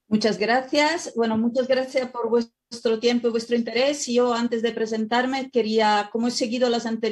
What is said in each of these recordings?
Muchas gracias. Bueno, muchas gracias por vuestro tiempo y vuestro interés. Yo, antes de presentarme, quería, como he seguido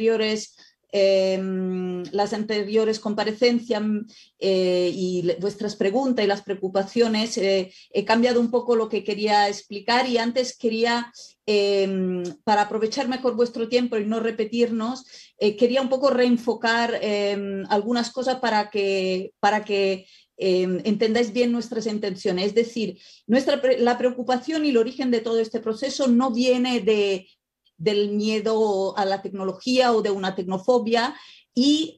las anteriores comparecencias y vuestras preguntas y las preocupaciones, he cambiado un poco lo que quería explicar y antes quería, para aprovechar mejor vuestro tiempo y no repetirnos, quería un poco reenfocar algunas cosas para que entendáis bien nuestras intenciones. Es decir, la preocupación y el origen de todo este proceso no viene del miedo a la tecnología o de una tecnofobia y,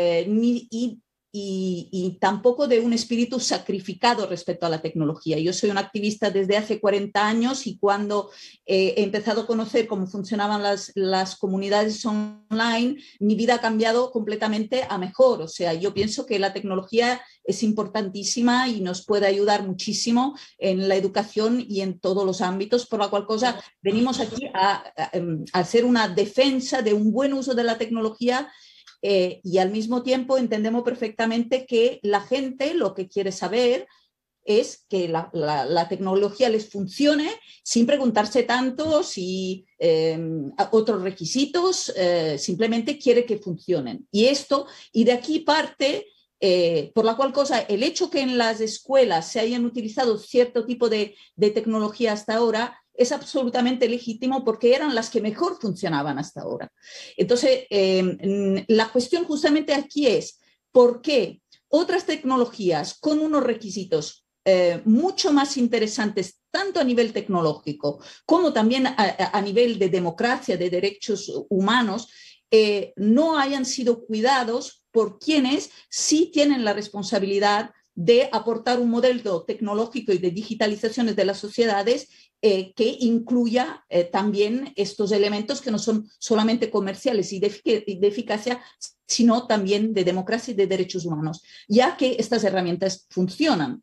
y tampoco de un espíritu sacrificado respecto a la tecnología. Yo soy una activista desde hace 40 años y cuando he empezado a conocer cómo funcionaban las comunidades online, mi vida ha cambiado completamente a mejor. O sea, yo pienso que la tecnología es importantísima y nos puede ayudar muchísimo en la educación y en todos los ámbitos, por la cual cosa venimos aquí a hacer una defensa de un buen uso de la tecnología y al mismo tiempo entendemos perfectamente que la gente lo que quiere saber es que la tecnología les funcione sin preguntarse tanto si otros requisitos, simplemente quiere que funcionen. Y de aquí parte por la cual cosa, el hecho que en las escuelas se hayan utilizado cierto tipo de tecnología hasta ahora es absolutamente legítimo porque eran las que mejor funcionaban hasta ahora. Entonces, la cuestión justamente aquí es por qué otras tecnologías con unos requisitos mucho más interesantes, tanto a nivel tecnológico como también a nivel de democracia, de derechos humanos, no hayan sido cuidados por quienes sí tienen la responsabilidad de aportar un modelo tecnológico y de digitalización de las sociedades que incluya también estos elementos que no son solamente comerciales y de eficacia, sino también de democracia y de derechos humanos, ya que estas herramientas funcionan.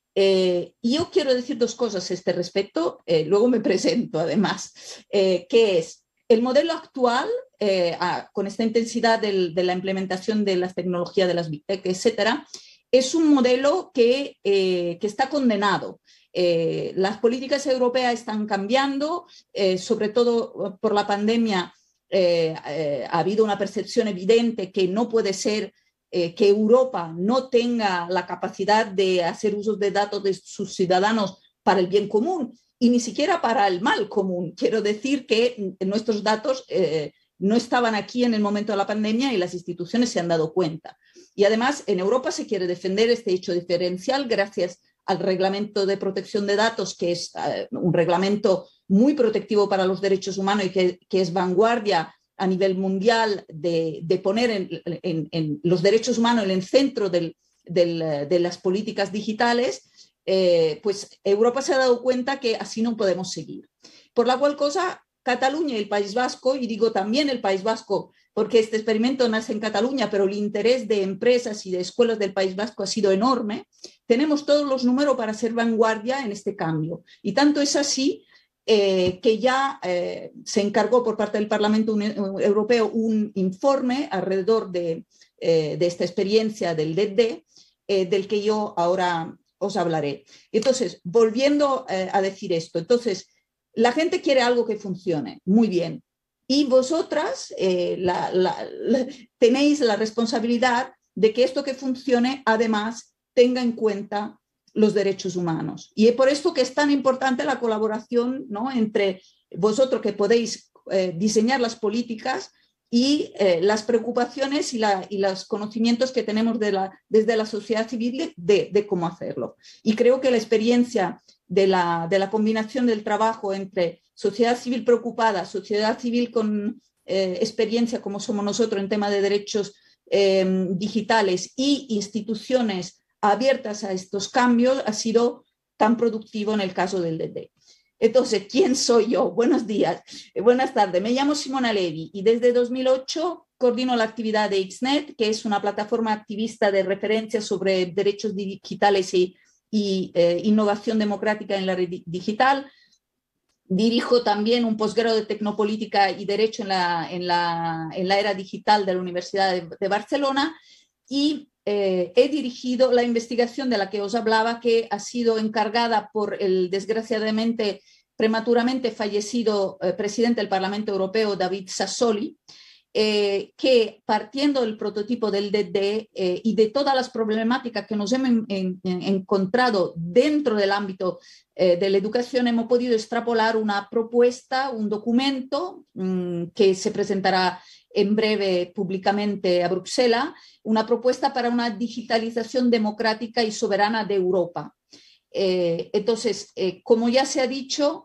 Yo quiero decir dos cosas a este respecto, luego me presento además, que es el modelo actual, con esta intensidad de la implementación de las tecnologías de las Big Tech, etcétera, es un modelo que está condenado. Las políticas europeas están cambiando, sobre todo por la pandemia. Ha habido una percepción evidente que no puede ser que Europa no tenga la capacidad de hacer uso de datos de sus ciudadanos para el bien común y ni siquiera para el mal común. Quiero decir que nuestros datos no estaban aquí en el momento de la pandemia y las instituciones se han dado cuenta. Y además, en Europa se quiere defender este hecho diferencial gracias al Reglamento de Protección de Datos, que es un reglamento muy protectivo para los derechos humanos y que es vanguardia a nivel mundial de poner en los derechos humanos en el centro de las políticas digitales, pues Europa se ha dado cuenta que así no podemos seguir. Por la cual cosa, Cataluña y el País Vasco, y digo también el País Vasco, porque este experimento nace en Cataluña, pero el interés de empresas y de escuelas del País Vasco ha sido enorme, tenemos todos los números para ser vanguardia en este cambio. Y tanto es así que ya se encargó por parte del Parlamento Europeo un informe alrededor de esta experiencia del DD, del que yo ahora os hablaré. Entonces, volviendo a decir esto, entonces, la gente quiere algo que funcione, muy bien. Y vosotras tenéis la responsabilidad de que esto que funcione, además, tenga en cuenta los derechos humanos. Y es por esto que es tan importante la colaboración, ¿no?, entre vosotros que podéis diseñar las políticas y las preocupaciones y los conocimientos que tenemos desde la sociedad civil de cómo hacerlo. Y creo que la experiencia de la combinación del trabajo entre sociedad civil preocupada, sociedad civil con experiencia como somos nosotros en tema de derechos digitales y instituciones abiertas a estos cambios ha sido tan productivo en el caso del DD. Entonces, ¿quién soy yo? Buenos días, buenas tardes. Me llamo Simona Levi y desde 2008 coordino la actividad de XNet, que es una plataforma activista de referencia sobre derechos digitales y innovación democrática en la red digital. Dirijo también un posgrado de Tecnopolítica y Derecho en la era digital de la Universidad de Barcelona y he dirigido la investigación de la que os hablaba, que ha sido encargada por el desgraciadamente prematuramente fallecido presidente del Parlamento Europeo, David Sassoli, que partiendo del prototipo del DD y de todas las problemáticas que nos hemos encontrado dentro del ámbito de la educación, hemos podido extrapolar una propuesta, un documento que se presentará en breve públicamente a Bruselas, una propuesta para una digitalización democrática y soberana de Europa. Entonces, como ya se ha dicho,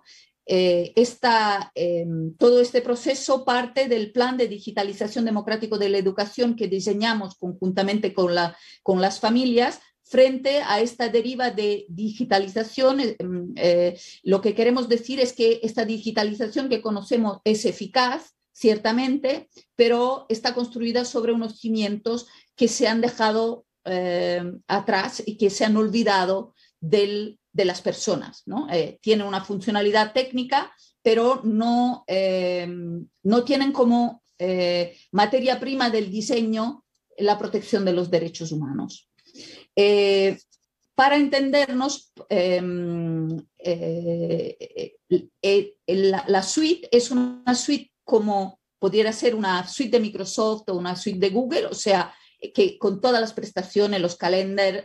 todo este proceso parte del plan de digitalización democrático de la educación que diseñamos conjuntamente con las familias frente a esta deriva de digitalización. Lo que queremos decir es que esta digitalización que conocemos es eficaz, ciertamente, pero está construida sobre unos cimientos que se han dejado atrás y que se han olvidado de las personas, ¿no? Tienen una funcionalidad técnica, pero no tienen como materia prima del diseño la protección de los derechos humanos. Para entendernos, la suite es una suite como pudiera ser una suite de Microsoft o una suite de Google, o sea, que con todas las prestaciones, los calendars,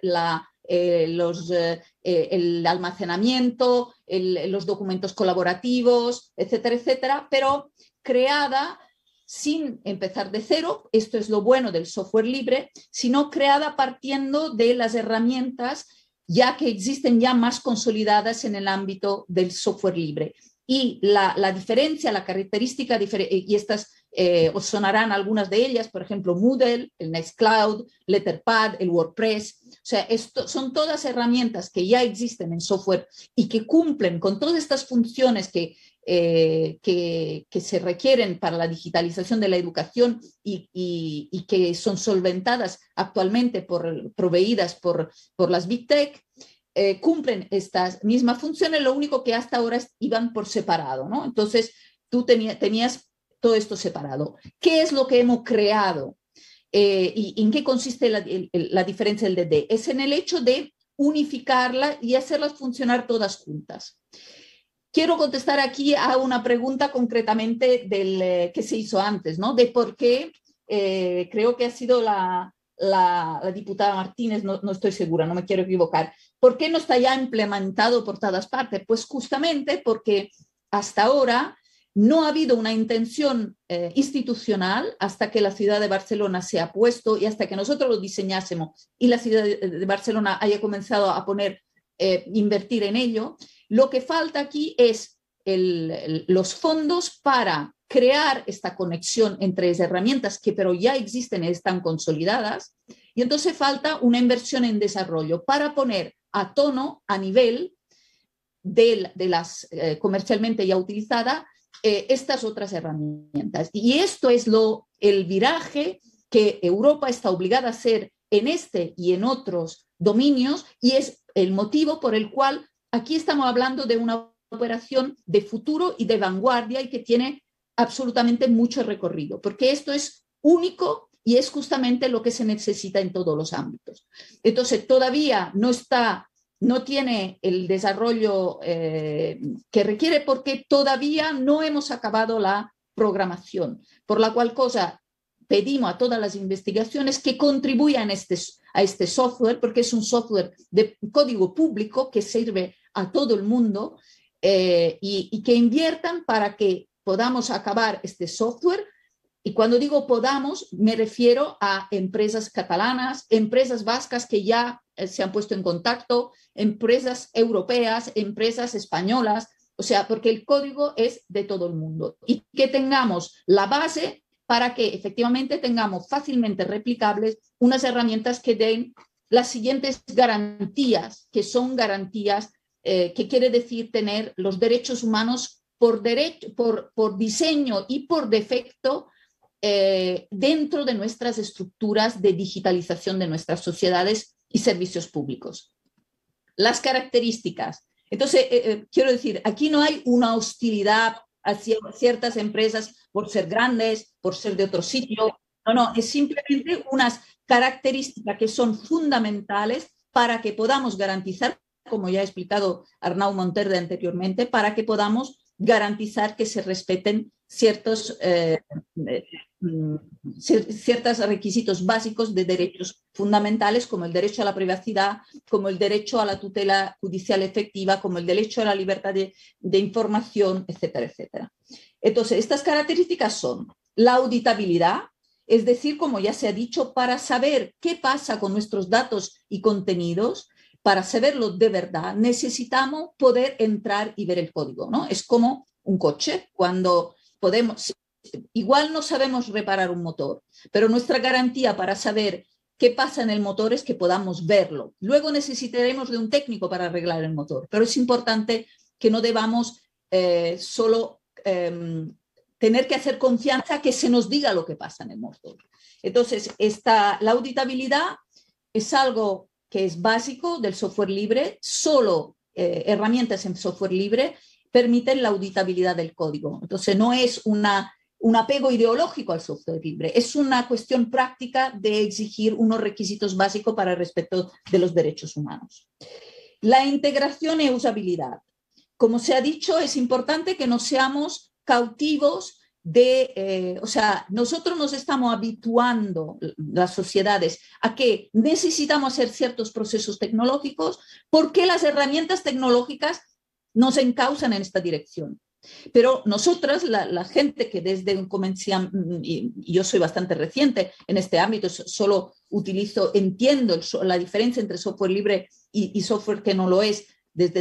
el almacenamiento, los documentos colaborativos, etcétera, etcétera, pero creada sin empezar de cero, esto es lo bueno del software libre, sino creada partiendo de las herramientas ya que existen ya más consolidadas en el ámbito del software libre. Y la diferencia, la característica, y estas os sonarán algunas de ellas, por ejemplo, Moodle, el Nextcloud, Letterpad, el WordPress. O sea, son todas herramientas que ya existen en software y que cumplen con todas estas funciones que se requieren para la digitalización de la educación y que son solventadas actualmente proveídas por las Big Tech. Cumplen estas mismas funciones, lo único que hasta ahora iban por separado, ¿no? Entonces, tú tenías todo esto separado. ¿Qué es lo que hemos creado? ¿Y en qué consiste la diferencia del DD? Es en el hecho de unificarla y hacerlas funcionar todas juntas. Quiero contestar aquí a una pregunta concretamente que se hizo antes, ¿no? De por qué, creo que ha sido la diputada Martínez, no estoy segura, no me quiero equivocar. ¿Por qué no está ya implementado por todas partes? Pues justamente porque hasta ahora no ha habido una intención institucional hasta que la ciudad de Barcelona se ha puesto y hasta que nosotros lo diseñásemos y la ciudad de Barcelona haya comenzado a invertir en ello. Lo que falta aquí es los fondos para crear esta conexión entre las herramientas que pero ya existen y están consolidadas, y entonces falta una inversión en desarrollo para poner a tono, a nivel de las comercialmente ya utilizadas, estas otras herramientas. Y esto es el viraje que Europa está obligada a hacer en este y en otros dominios, y es el motivo por el cual aquí estamos hablando de una operación de futuro y de vanguardia y que tiene absolutamente mucho recorrido, porque esto es único y es justamente lo que se necesita en todos los ámbitos. Entonces, todavía no tiene el desarrollo que requiere porque todavía no hemos acabado la programación, por la cual cosa pedimos a todas las investigaciones que contribuyan a este software, porque es un software de código público que sirve a todo el mundo, y que inviertan para que podamos acabar este software. Y cuando digo podamos, me refiero a empresas catalanas, empresas vascas que ya se han puesto en contacto, empresas europeas, empresas españolas, o sea, porque el código es de todo el mundo. Y que tengamos la base para que efectivamente tengamos fácilmente replicables unas herramientas que den las siguientes garantías, que son garantías que quiere decir tener los derechos humanos por diseño y por defecto dentro de nuestras estructuras de digitalización de nuestras sociedades y servicios públicos. Las características. Entonces, quiero decir, aquí no hay una hostilidad hacia ciertas empresas por ser grandes, por ser de otro sitio. No, es simplemente unas características que son fundamentales para que podamos garantizar, como ya ha explicado Arnau Monterde anteriormente, para que podamos garantizar que se respeten ciertos requisitos básicos de derechos fundamentales, como el derecho a la privacidad, como el derecho a la tutela judicial efectiva, como el derecho a la libertad de información, etcétera, etcétera. Entonces, estas características son la auditabilidad, es decir, como ya se ha dicho, para saber qué pasa con nuestros datos y contenidos, para saberlo de verdad, necesitamos poder entrar y ver el código, ¿no? Es como un coche, cuando podemos, igual no sabemos reparar un motor, pero nuestra garantía para saber qué pasa en el motor es que podamos verlo. Luego necesitaremos de un técnico para arreglar el motor, pero es importante que no debamos solo tener que hacer confianza que se nos diga lo que pasa en el motor. Entonces, la auditabilidad es algo que es básico del software libre, solo herramientas en software libre permiten la auditabilidad del código. Entonces, no es un apego ideológico al software libre, es una cuestión práctica de exigir unos requisitos básicos para el respeto de los derechos humanos. La integración e usabilidad. Como se ha dicho, es importante que no seamos cautivos o sea, nosotros nos estamos habituando, las sociedades, a que necesitamos hacer ciertos procesos tecnológicos porque las herramientas tecnológicas nos encausan en esta dirección. Pero nosotras, la gente que desde un comercial, y yo soy bastante reciente en este ámbito, solo entiendo la diferencia entre software libre y software que no lo es, desde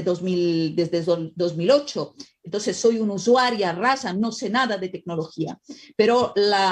2008. Entonces, soy una usuaria rasa, no sé nada de tecnología, pero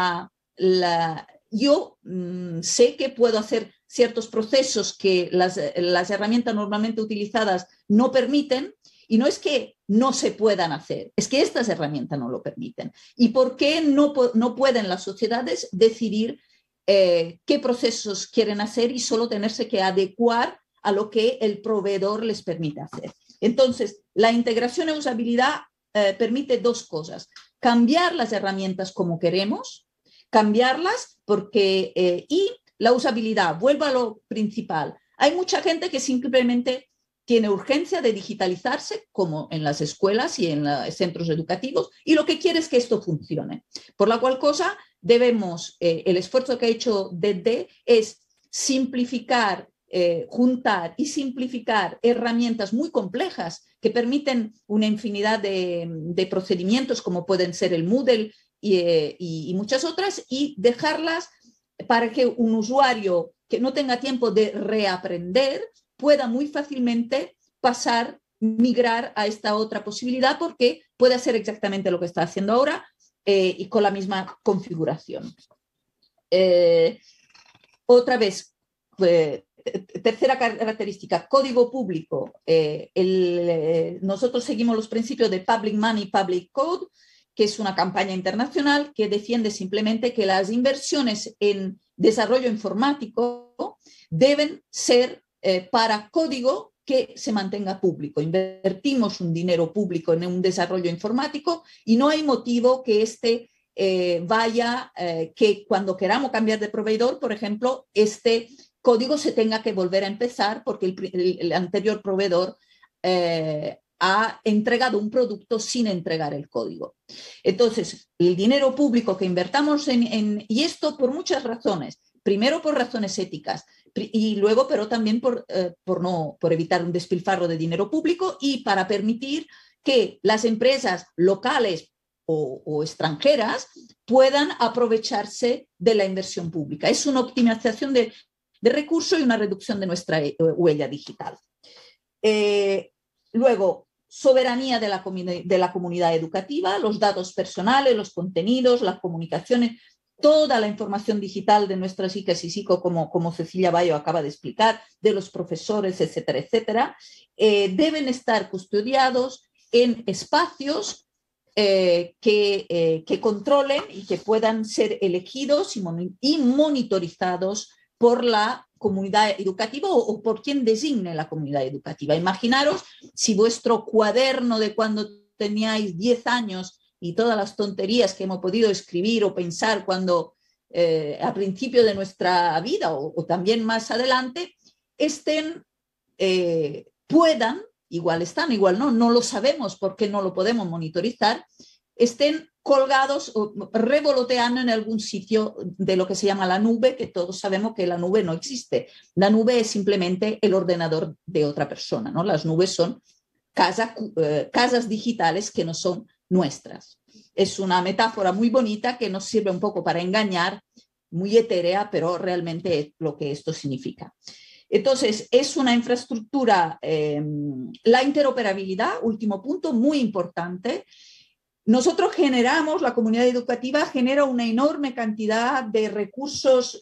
yo sé que puedo hacer ciertos procesos que las herramientas normalmente utilizadas no permiten, y no es que no se puedan hacer, es que estas herramientas no lo permiten. ¿Y por qué no pueden las sociedades decidir qué procesos quieren hacer y solo tenerse que adecuar a lo que el proveedor les permite hacer? Entonces, la integración e usabilidad permite dos cosas: cambiar las herramientas como queremos, cambiarlas y la usabilidad, vuelvo a lo principal. Hay mucha gente que simplemente tiene urgencia de digitalizarse, como en las escuelas y en los centros educativos, y lo que quiere es que esto funcione. Por la cual cosa, el esfuerzo que ha hecho DD es simplificar, juntar y simplificar herramientas muy complejas que permiten una infinidad de procedimientos, como pueden ser el Moodle y muchas otras, y dejarlas para que un usuario que no tenga tiempo de reaprender pueda muy fácilmente migrar a esta otra posibilidad, porque puede hacer exactamente lo que está haciendo ahora y con la misma configuración. Otra vez, tercera característica, código público. Nosotros seguimos los principios de Public Money, Public Code, que es una campaña internacional que defiende simplemente que las inversiones en desarrollo informático deben ser para código que se mantenga público. Invertimos un dinero público en un desarrollo informático y no hay motivo que que cuando queramos cambiar de proveedor, por ejemplo, este código se tenga que volver a empezar porque el anterior proveedor ha entregado un producto sin entregar el código. Entonces, el dinero público que invertamos y esto por muchas razones. Primero, por razones éticas, y luego, pero también por evitar un despilfarro de dinero público y para permitir que las empresas locales o extranjeras puedan aprovecharse de la inversión pública. Es una optimización de recursos y una reducción de nuestra huella digital. Luego, soberanía de la comunidad educativa, los datos personales, los contenidos, las comunicaciones, toda la información digital de nuestras ICAs y SICO, como Cecilia Bayo acaba de explicar, de los profesores, etcétera, etcétera, deben estar custodiados en espacios que controlen y que puedan ser elegidos y monitorizados por la comunidad educativa o por quien designe la comunidad educativa. Imaginaros si vuestro cuaderno de cuando teníais 10 años y todas las tonterías que hemos podido escribir o pensar cuando a principio de nuestra vida o también más adelante, puedan, igual están, igual no lo sabemos porque no lo podemos monitorizar, estén colgados o revoloteando en algún sitio de lo que se llama la nube, que todos sabemos que la nube no existe. La nube es simplemente el ordenador de otra persona, ¿no? Las nubes son casas digitales que no son nuestras. Es una metáfora muy bonita que nos sirve un poco para engañar, muy etérea, pero realmente es lo que esto significa. Entonces, es una infraestructura, la interoperabilidad, último punto, muy importante. Nosotros generamos, la comunidad educativa genera una enorme cantidad de recursos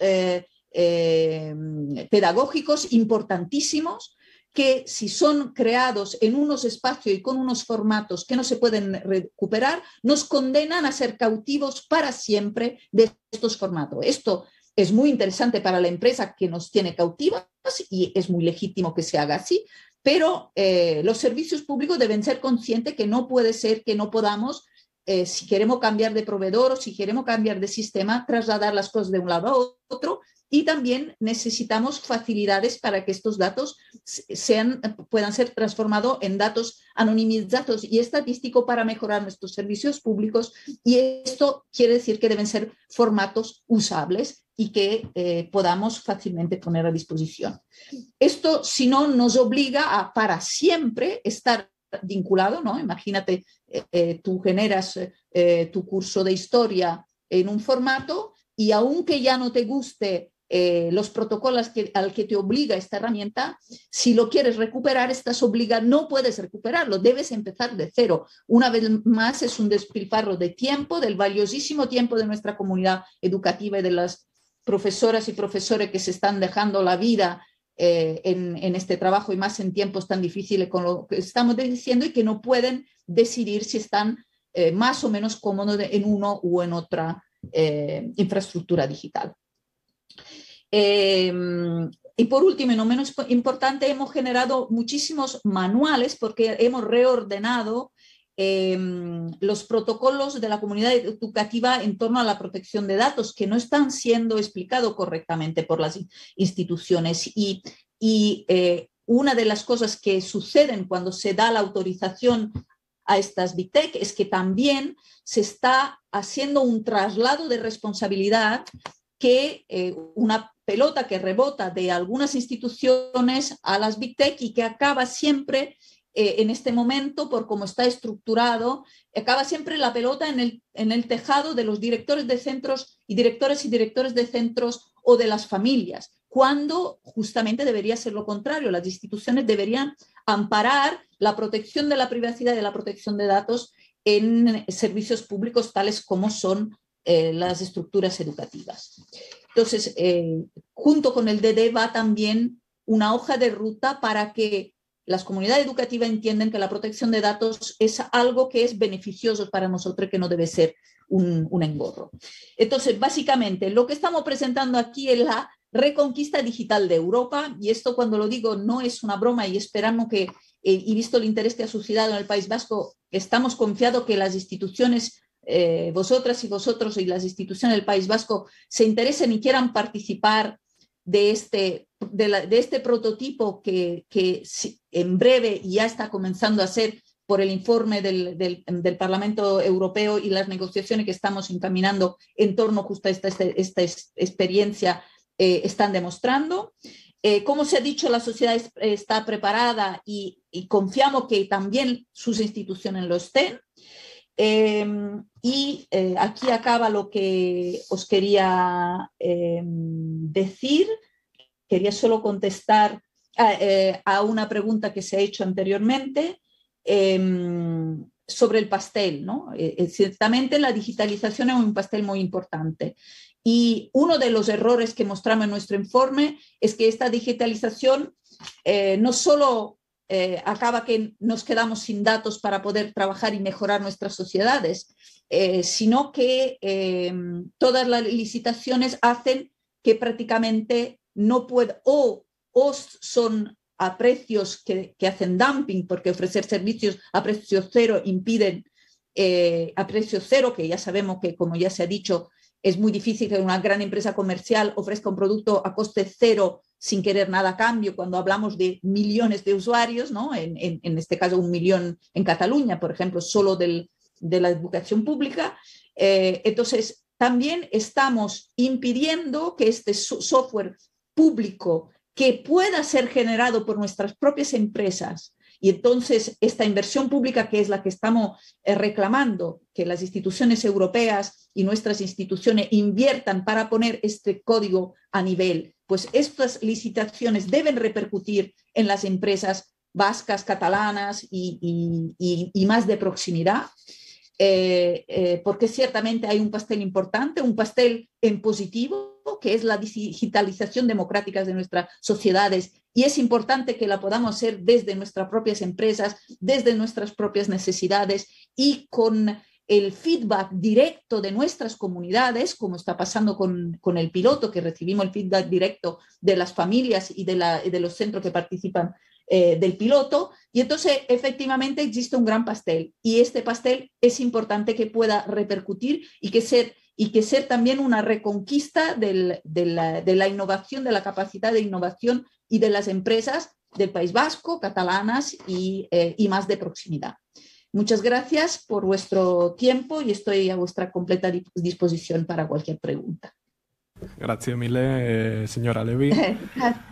pedagógicos importantísimos que si son creados en unos espacios y con unos formatos que no se pueden recuperar, nos condenan a ser cautivos para siempre de estos formatos. Esto es muy interesante para la empresa que nos tiene cautivas y es muy legítimo que se haga así, pero los servicios públicos deben ser conscientes que no puede ser que no podamos, si queremos cambiar de proveedor o si queremos cambiar de sistema, trasladar las cosas de un lado a otro, y también necesitamos facilidades para que estos datos puedan ser transformados en datos anonimizados y estadísticos para mejorar nuestros servicios públicos, y esto quiere decir que deben ser formatos usables y que podamos fácilmente poner a disposición. Esto, si no, nos obliga a para siempre estar vinculado, ¿no? Imagínate, tú generas tu curso de historia en un formato y aunque ya no te guste los protocolos al que te obliga esta herramienta, si lo quieres recuperar, estás obligado, no puedes recuperarlo, debes empezar de cero. Una vez más, es un despilfarro de tiempo, del valiosísimo tiempo de nuestra comunidad educativa y de las profesoras y profesores que se están dejando la vida en este trabajo, y más en tiempos tan difíciles con lo que estamos diciendo, y que no pueden decidir si están más o menos cómodos en uno u en otra infraestructura digital. Y por último, y no menos importante, hemos generado muchísimos manuales porque hemos reordenado los protocolos de la comunidad educativa en torno a la protección de datos, que no están siendo explicados correctamente por las instituciones. Y una de las cosas que suceden cuando se da la autorización a estas Big Tech es que también se está haciendo un traslado de responsabilidad, que una pelota que rebota de algunas instituciones a las Big Tech y que acaba siempre en este momento, por cómo está estructurado, acaba siempre la pelota en el tejado de los directores de centros y directores de centros o de las familias, cuando justamente debería ser lo contrario. Las instituciones deberían amparar la protección de la privacidad y de la protección de datos en servicios públicos tales como son las estructuras educativas. Entonces, junto con el DD va también una hoja de ruta para que las comunidades educativas entiendan que la protección de datos es algo que es beneficioso para nosotros, que no debe ser un engorro. Entonces, básicamente, lo que estamos presentando aquí es la reconquista digital de Europa, y esto, cuando lo digo, no es una broma, y esperamos que, y visto el interés que ha suscitado en el País Vasco, estamos confiados que las instituciones, vosotras y vosotros y las instituciones del País Vasco, se interesen y quieran participar de este prototipo que en breve ya está comenzando a ser, por el informe del Parlamento Europeo y las negociaciones que estamos encaminando en torno justo a esta experiencia, están demostrando. Como se ha dicho, la sociedad está preparada y confiamos que también sus instituciones lo estén. Aquí acaba lo que os quería decir. Quería solo contestar a una pregunta que se ha hecho anteriormente sobre el pastel, ¿no? Ciertamente la digitalización es un pastel muy importante, y uno de los errores que mostramos en nuestro informe es que esta digitalización no solo acaba que nos quedamos sin datos para poder trabajar y mejorar nuestras sociedades, sino que todas las licitaciones hacen que prácticamente no puede, o son a precios que hacen dumping, porque ofrecer servicios a precio cero impiden a precio cero, que ya sabemos que, como ya se ha dicho, es muy difícil que una gran empresa comercial ofrezca un producto a coste cero sin querer nada a cambio cuando hablamos de millones de usuarios, ¿no? En este caso 1 millón en Cataluña, por ejemplo, solo de la educación pública. Entonces, también estamos impidiendo que este software público que pueda ser generado por nuestras propias empresas, y entonces esta inversión pública que es la que estamos reclamando, que las instituciones europeas y nuestras instituciones inviertan para poner este código a nivel, pues estas licitaciones deben repercutir en las empresas vascas, catalanas y más de proximidad. Porque ciertamente hay un pastel importante, un pastel en positivo, que es la digitalización democrática de nuestras sociedades, y es importante que la podamos hacer desde nuestras propias empresas, desde nuestras propias necesidades y con el feedback directo de nuestras comunidades, como está pasando con el piloto, que recibimos el feedback directo de las familias y de los centros que participan del piloto, y entonces efectivamente existe un gran pastel, y este pastel es importante que pueda repercutir y que ser también una reconquista de la innovación, de la capacidad de innovación y de las empresas del País Vasco, catalanas y más de proximidad. Muchas gracias por vuestro tiempo y estoy a vuestra completa disposición para cualquier pregunta. Grazie mille, signora Levi.